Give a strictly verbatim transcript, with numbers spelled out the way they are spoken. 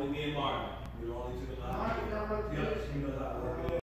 only me and Marvin. We the only two in the house. Yep, she knows how to work it.